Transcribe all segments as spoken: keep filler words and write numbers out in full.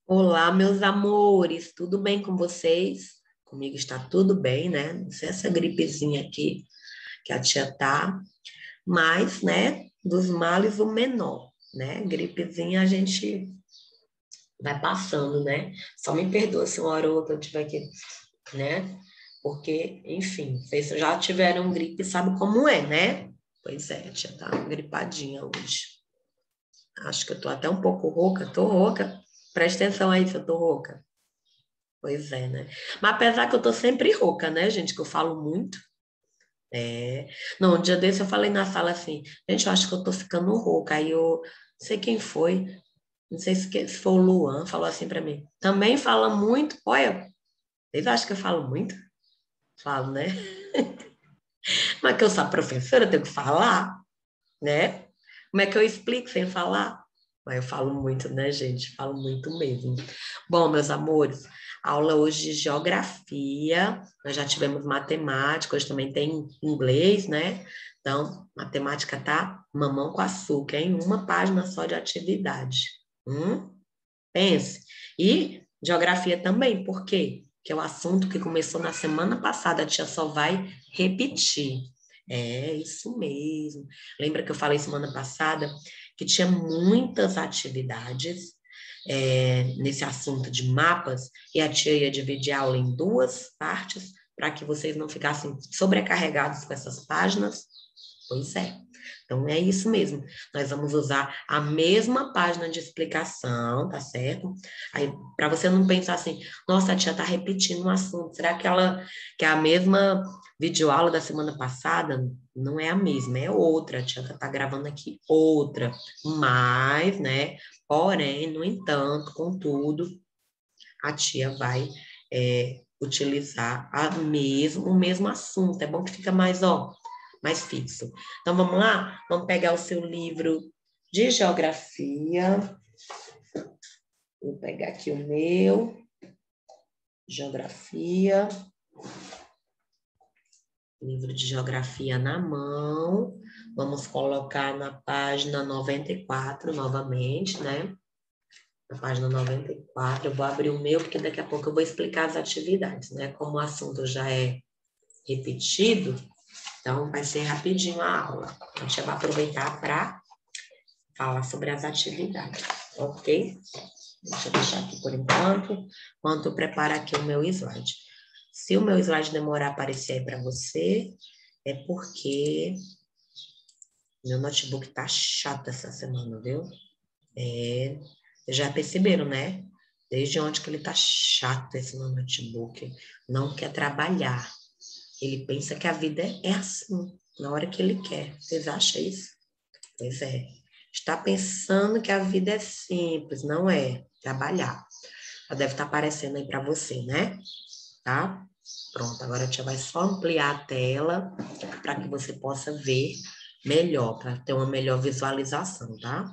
Olá, meus amores, tudo bem com vocês? Comigo está tudo bem, né? Não sei essa gripezinha aqui que a tia tá, mas, né, dos males o menor, né? Gripezinha a gente vai passando, né? Só me perdoa se uma hora ou outra eu tiver que, né? Porque, enfim, vocês já tiveram gripe, sabe como é, né? Pois é, a tia tá gripadinha hoje. Acho que eu tô até um pouco rouca, tô rouca. Presta atenção aí se eu tô rouca. Pois é, né? Mas apesar que eu tô sempre rouca, né, gente, que eu falo muito. É. Não, um dia desse eu falei na sala assim, gente, eu acho que eu tô ficando rouca. Aí eu, não sei quem foi, não sei se, que- se foi o Luan, falou assim pra mim. Também fala muito. Olha, vocês acham que eu falo muito? Falo, né? Mas que eu sou a professora, eu tenho que falar, né? Como é que eu explico sem falar? Mas eu falo muito, né, gente? Falo muito mesmo. Bom, meus amores, aula hoje de geografia. Nós já tivemos matemática, hoje também tem inglês, né? Então, matemática tá mamão com açúcar, hein? Uma página só de atividade. Hum? Pense. E geografia também, por quê? Que é o assunto que começou na semana passada, a tia só vai repetir. É isso mesmo. Lembra que eu falei semana passada que tinha muitas atividades é, nesse assunto de mapas, e a tia ia dividir a aula em duas partes para que vocês não ficassem sobrecarregados com essas páginas? Pois é. Então é isso mesmo. Nós vamos usar a mesma página de explicação, tá certo? Aí, para você não pensar assim, nossa, a tia tá repetindo um assunto. Será que ela que é a mesma videoaula da semana passada? Não é a mesma, é outra. A tia tá gravando aqui outra. Mas, né? Porém, no entanto, contudo, a tia vai é, utilizar a mesmo, o mesmo assunto. É bom que fica mais, ó, mais fixo. Então, vamos lá? Vamos pegar o seu livro de geografia. Vou pegar aqui o meu, geografia, livro de geografia na mão. Vamos colocar na página noventa e quatro novamente, né? Na página noventa e quatro, eu vou abrir o meu, porque daqui a pouco eu vou explicar as atividades, né? Como o assunto já é repetido, então vai ser rapidinho a aula. A gente vai aproveitar para falar sobre as atividades, ok? Deixa eu deixar aqui por enquanto, enquanto eu preparo aqui o meu slide. Se o meu slide demorar a aparecer aí para você, é porque meu notebook tá chato essa semana, viu? É, já perceberam, né? Desde ontem que ele tá chato esse meu notebook. Não quer trabalhar. Ele pensa que a vida é assim, na hora que ele quer. Vocês acham isso? Pois é. Está pensando que a vida é simples, não é? Trabalhar. Já deve estar aparecendo aí para você, né? Tá? Pronto, agora a tia vai só ampliar a tela para que você possa ver melhor, para ter uma melhor visualização, tá?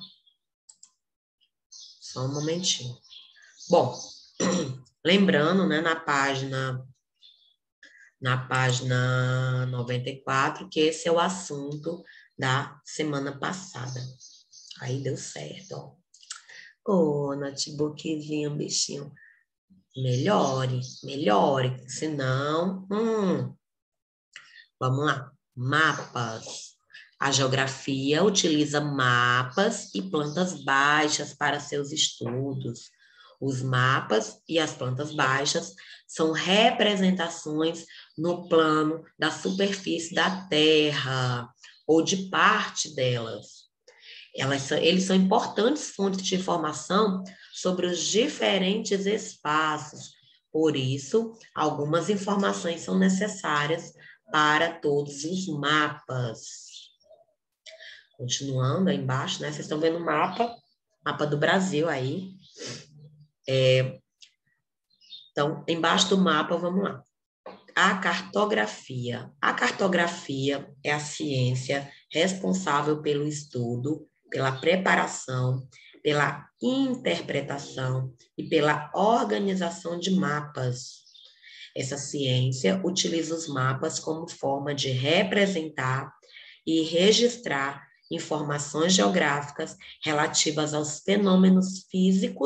Só um momentinho. Bom, lembrando, né, na página na página noventa e quatro, que esse é o assunto da semana passada. Aí deu certo, ó. Ô, notebookzinho, bichinho, melhore, melhore, senão, hum, vamos lá. Mapas. A geografia utiliza mapas e plantas baixas para seus estudos. Os mapas e as plantas baixas são representações no plano da superfície da Terra ou de parte delas. Elas são, eles são importantes fontes de informação sobre os diferentes espaços. Por isso, algumas informações são necessárias para todos os mapas. Continuando aí embaixo, né? Vocês estão vendo o mapa, mapa do Brasil aí. É, então, embaixo do mapa, vamos lá. A cartografia. A cartografia é a ciência responsável pelo estudo, pela preparação, pela interpretação e pela organização de mapas. Essa ciência utiliza os mapas como forma de representar e registrar informações geográficas relativas aos fenômenos físicos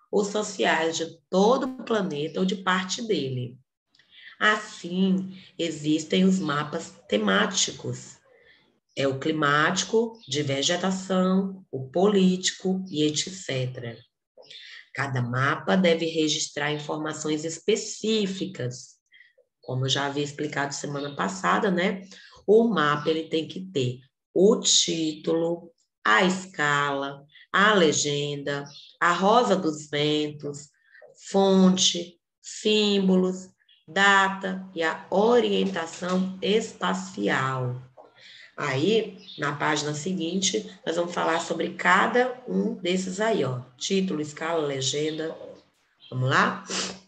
ou sociais de todo o planeta ou de parte dele. Assim, existem os mapas temáticos. É o climático, de vegetação, o político e etcétera. Cada mapa deve registrar informações específicas. Como eu já havia explicado semana passada, né? O mapa ele tem que ter o título, a escala, a legenda, a rosa dos ventos, fonte, símbolos, data e a orientação espacial. Aí, na página seguinte, nós vamos falar sobre cada um desses aí, ó. Título, escala, legenda. Vamos lá?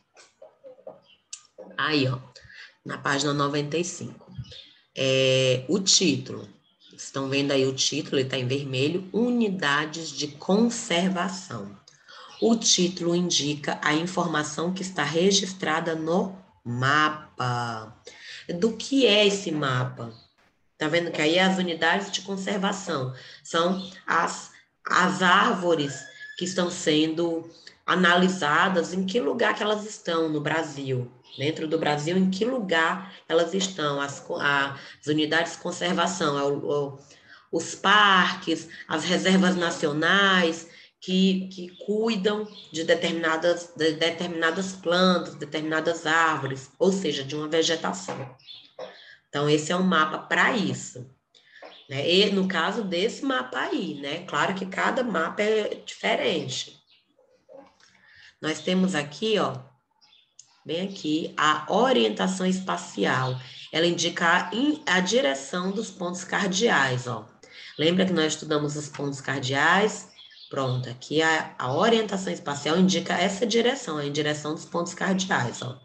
Aí, ó, na página noventa e cinco. É, o título. Estão vendo aí o título, ele está em vermelho. Unidades de conservação. O título indica a informação que está registrada no mapa. Do que é esse mapa? Tá vendo que aí as unidades de conservação são as, as árvores que estão sendo analisadas, em que lugar que elas estão no Brasil. Dentro do Brasil, em que lugar elas estão, as, as unidades de conservação, é o, o, os parques, as reservas nacionais, que, que cuidam de determinadas, de determinadas plantas, determinadas árvores, ou seja, de uma vegetação. Então, esse é um mapa para isso. Né? E no caso desse mapa aí, né? Claro que cada mapa é diferente. Nós temos aqui, ó, bem aqui, a orientação espacial. Ela indica a, a direção dos pontos cardeais, ó. Lembra que nós estudamos os pontos cardeais? Pronto, aqui a, a orientação espacial indica essa direção, a direção dos pontos cardeais, ó.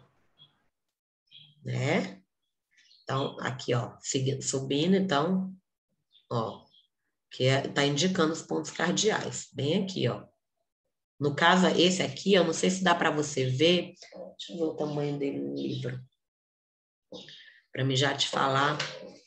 Né? Então, aqui, ó, subindo, então, ó, que está indicando os pontos cardeais, bem aqui, ó. No caso, esse aqui, eu não sei se dá para você ver, deixa eu ver o tamanho dele no livro, para mim já te falar.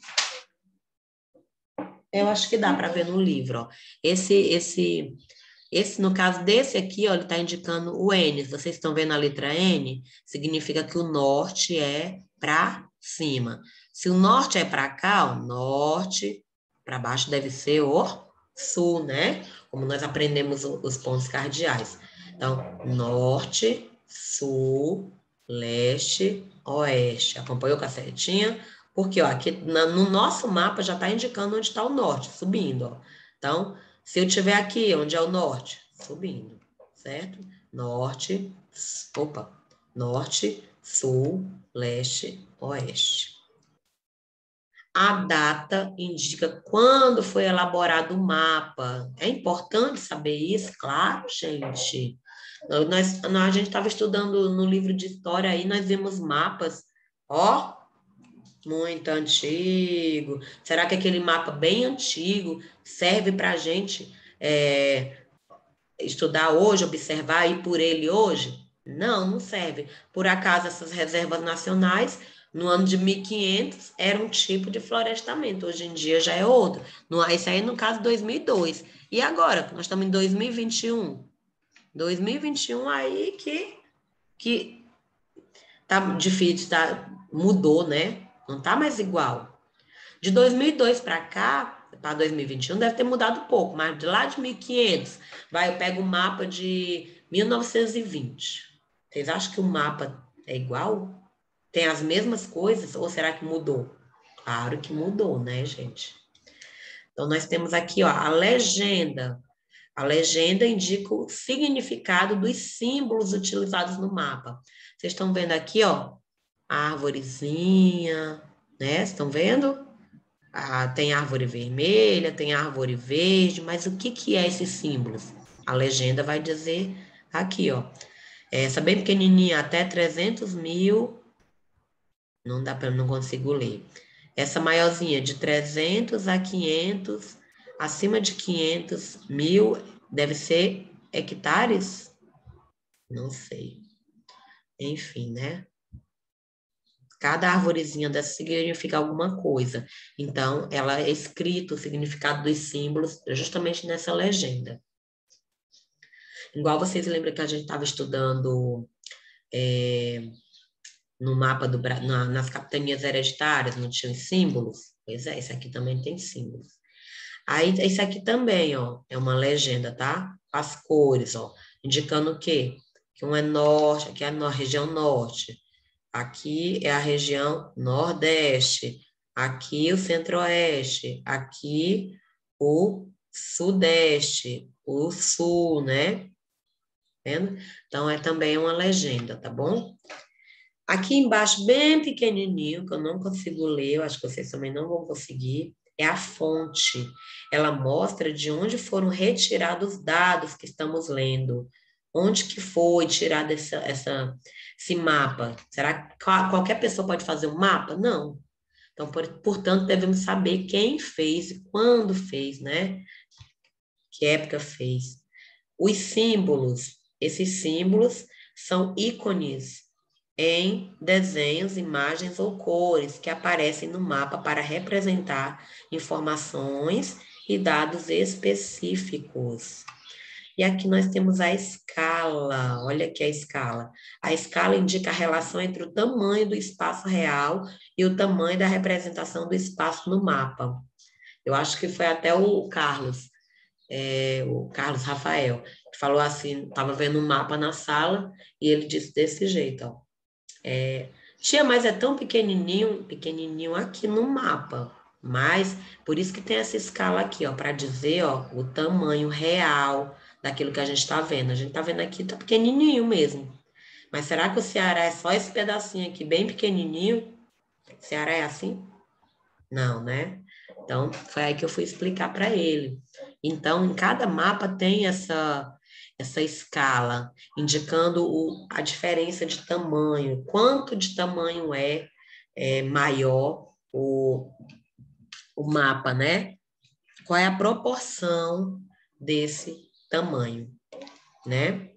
Eu acho que dá para ver no livro, ó. Esse, esse, esse, no caso desse aqui, ó, ele está indicando o N. Vocês estão vendo a letra N? Significa que o norte é para cima. Se o norte é para cá, ó, norte, para baixo deve ser o sul, né? Como nós aprendemos os pontos cardeais. Então, norte, sul, leste, oeste. Acompanhou com a setinha? Porque, ó, aqui no nosso mapa já está indicando onde está o norte, subindo, ó. Então, se eu tiver aqui, onde é o norte? Subindo, certo? Norte, opa, norte, sul, leste, oeste. A data indica quando foi elaborado o mapa. É importante saber isso, claro, gente. Nós, nós, a gente estava estudando no livro de história aí, nós vimos mapas, ó, muito antigo. Será que aquele mapa bem antigo serve para a gente é, estudar hoje, observar e ir por ele hoje? Não, não serve. Por acaso, essas reservas nacionais, no ano de mil e quinhentos, era um tipo de florestamento. Hoje em dia já é outro. No, esse aí, no caso, dois mil e dois. E agora? Nós estamos em dois mil e vinte e um. dois mil e vinte e um aí que, que tá difícil, tá, mudou, né? Não tá mais igual. De dois mil e dois para cá, para dois mil e vinte e um, deve ter mudado um pouco, mas de lá de mil e quinhentos, vai, eu pego o mapa de mil novecentos e vinte. Vocês acham que o mapa é igual? Tem as mesmas coisas? Ou será que mudou? Claro que mudou, né, gente? Então, nós temos aqui, ó, a legenda. A legenda indica o significado dos símbolos utilizados no mapa. Vocês estão vendo aqui, ó, a arvorezinha, né? Estão vendo? Ah, tem árvore vermelha, tem árvore verde, mas o que, que é esses símbolos? A legenda vai dizer aqui, ó. Essa bem pequenininha, até trezentos mil, não dá para, não consigo ler. Essa maiorzinha, de trezentos a quinhentos, acima de quinhentos mil, deve ser hectares? Não sei. Enfim, né? Cada arvorezinha dessa significa alguma coisa. Então, ela é escrito o significado dos símbolos justamente nessa legenda. Igual vocês lembram que a gente estava estudando é, no mapa do Bra- na, nas capitanias hereditárias, não tinha os símbolos? Pois é, esse aqui também tem símbolos. Aí, esse aqui também, ó, é uma legenda, tá? As cores, ó, indicando o quê? Que um é norte, aqui é a no- região norte, aqui é a região nordeste, aqui o centro-oeste, aqui o sudeste, o sul, né? Vendo? Então, é também uma legenda, tá bom? Aqui embaixo, bem pequenininho, que eu não consigo ler, eu acho que vocês também não vão conseguir, é a fonte. Ela mostra de onde foram retirados os dados que estamos lendo. Onde que foi tirado essa, essa, esse mapa? Será que qualquer pessoa pode fazer um mapa? Não. Então, por, portanto, devemos saber quem fez e quando fez, né? Que época fez. Os símbolos, esses símbolos são ícones em desenhos, imagens ou cores que aparecem no mapa para representar informações e dados específicos. E aqui nós temos a escala. Olha aqui a escala. A escala indica a relação entre o tamanho do espaço real e o tamanho da representação do espaço no mapa. Eu acho que foi até o Carlos, é, o Carlos Rafael, que falou assim, estava vendo um mapa na sala e ele disse desse jeito, ó. É, tia, mas é tão pequenininho, pequenininho aqui no mapa. Mas por isso que tem essa escala aqui, ó, para dizer, ó, o tamanho real daquilo que a gente está vendo. A gente está vendo aqui, tá pequenininho mesmo. Mas será que o Ceará é só esse pedacinho aqui, bem pequenininho? O Ceará é assim? Não, né? Então, foi aí que eu fui explicar para ele. Então, em cada mapa tem essa, essa escala, indicando o, a diferença de tamanho, quanto de tamanho é, é maior o, o mapa, né? Qual é a proporção desse tamanho, né?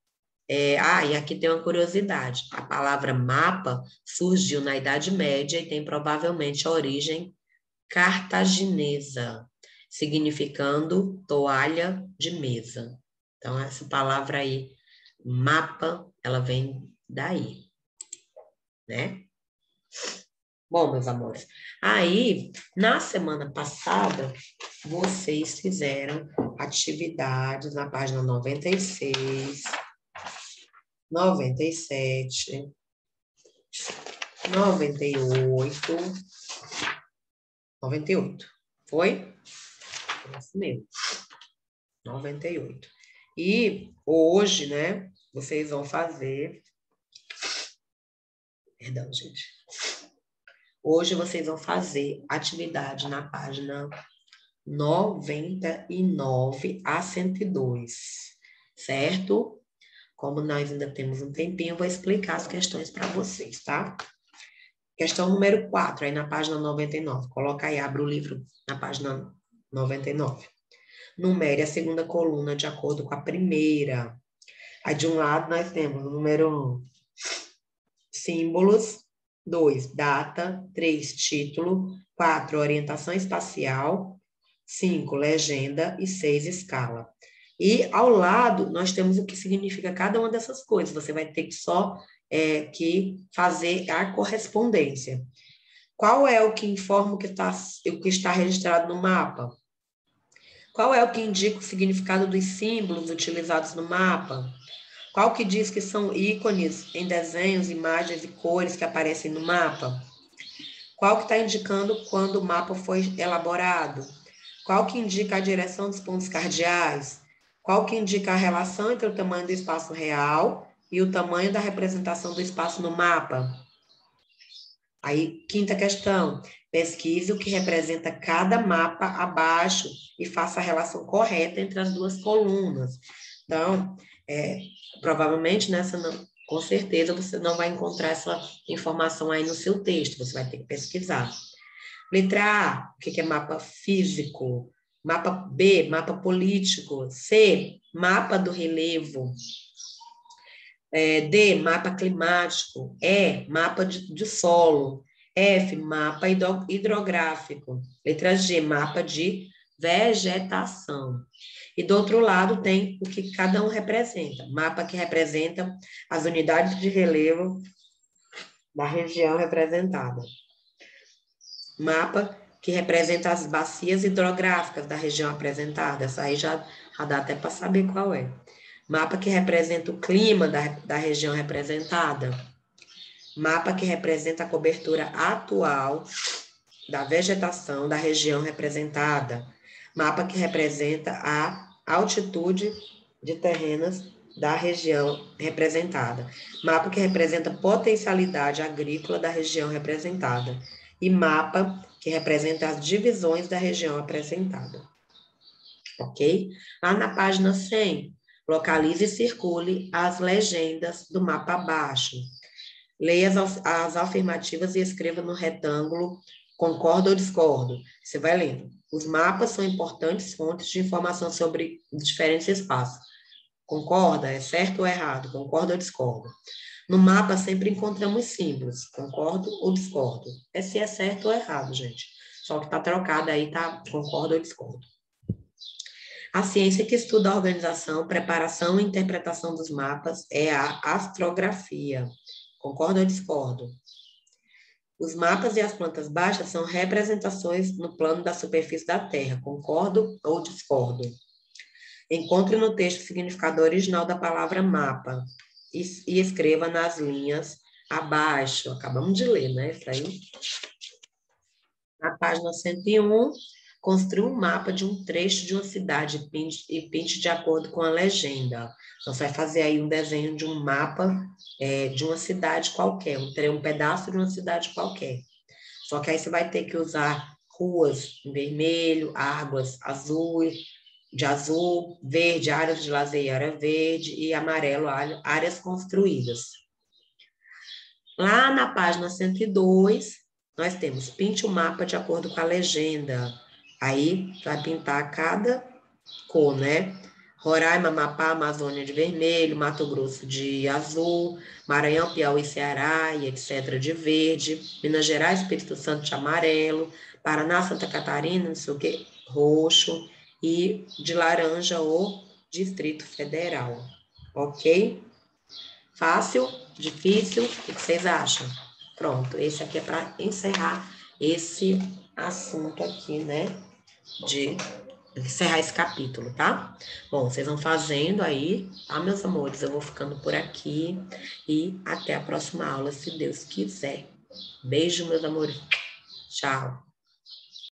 É, ah, e aqui tem uma curiosidade. A palavra mapa surgiu na Idade Média e tem provavelmente a origem cartaginesa, significando toalha de mesa. Então, essa palavra aí, mapa, ela vem daí, né? Bom, meus amores, aí, na semana passada, vocês fizeram atividades na página noventa e seis, noventa e sete, noventa e oito, noventa e oito, foi? É isso mesmo. noventa e oito. E hoje, né, vocês vão fazer. Perdão, gente. Hoje vocês vão fazer atividade na página noventa e nove a cento e dois, certo? Como nós ainda temos um tempinho, eu vou explicar as questões para vocês, tá? Questão número quatro, aí na página noventa e nove. Coloca aí, abre o livro na página noventa e nove. Numere a segunda coluna de acordo com a primeira. Aí, de um lado, nós temos o número um, símbolos, dois, data, três, título, quatro, orientação espacial, cinco, legenda e seis, escala. E ao lado, nós temos o que significa cada uma dessas coisas. Você vai ter que só é, que fazer a correspondência. Qual é o que informa o que, tá, o que está registrado no mapa? Qual é o que indica o significado dos símbolos utilizados no mapa? Qual que diz que são ícones em desenhos, imagens e cores que aparecem no mapa? Qual que está indicando quando o mapa foi elaborado? Qual que indica a direção dos pontos cardeais? Qual que indica a relação entre o tamanho do espaço real e o tamanho da representação do espaço no mapa? Aí, quinta questão. Pesquise o que representa cada mapa abaixo e faça a relação correta entre as duas colunas. Então, é, provavelmente nessa, não, com certeza, você não vai encontrar essa informação aí no seu texto, você vai ter que pesquisar. Letra A, o que é mapa físico? Mapa B, mapa político. C, mapa do relevo. É, D, mapa climático. E, mapa de, de solo. F, mapa hidrográfico. Letra G, mapa de vegetação. E do outro lado tem o que cada um representa. Mapa que representa as unidades de relevo da região representada. Mapa que representa as bacias hidrográficas da região apresentada. Essa aí já, já dá até para saber qual é. Mapa que representa o clima da, da região representada. Mapa que representa a cobertura atual da vegetação da região representada. Mapa que representa a altitude de terrenos da região representada. Mapa que representa a potencialidade agrícola da região representada. E mapa que representa as divisões da região apresentada. Ok? Lá na página cem, localize e circule as legendas do mapa abaixo. Leia as, as afirmativas e escreva no retângulo concordo ou discordo. Você vai lendo. Os mapas são importantes fontes de informação sobre diferentes espaços. Concorda? É certo ou errado? Concordo ou discordo? No mapa sempre encontramos símbolos. Concordo ou discordo? É se é certo ou errado, gente. Só que está trocado aí, tá? Concordo ou discordo. A ciência que estuda a organização, preparação e interpretação dos mapas é a astrografia. Concordo ou discordo? Os mapas e as plantas baixas são representações no plano da superfície da Terra. Concordo ou discordo? Encontre no texto o significado original da palavra mapa e, e escreva nas linhas abaixo. Acabamos de ler, né? Isso aí. Na página cento e um, construa um mapa de um trecho de uma cidade e pinte, e pinte de acordo com a legenda. Então, você vai fazer aí um desenho de um mapa é, de uma cidade qualquer, um, um pedaço de uma cidade qualquer. Só que aí você vai ter que usar ruas em vermelho, águas azul, de azul, verde, áreas de lazer e área verde, e amarelo, áreas construídas. Lá na página cento e dois, nós temos pinte o mapa de acordo com a legenda. Aí vai pintar cada cor, né? Roraima, Amapá, Amazônia de vermelho, Mato Grosso de azul, Maranhão, Piauí, Ceará e etcétera de verde, Minas Gerais, Espírito Santo de amarelo, Paraná, Santa Catarina, não sei o que, roxo, e de laranja o Distrito Federal. Ok? Fácil? Difícil? O que vocês acham? Pronto, esse aqui é para encerrar esse assunto aqui, né? De encerrar esse capítulo, tá? Bom, vocês vão fazendo aí, tá, meus amores? Eu vou ficando por aqui e até a próxima aula, se Deus quiser. Beijo, meus amores. Tchau.